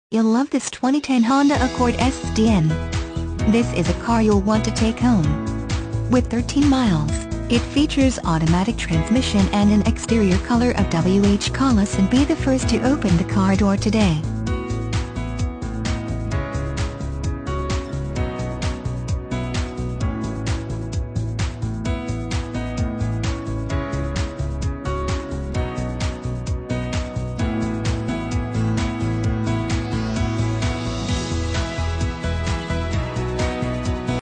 You'll love this 2010 Honda Accord Sdn. This is a car you'll want to take home. With 13 miles, it features automatic transmission and an exterior color of WH Colors, and be the first to open the car door today.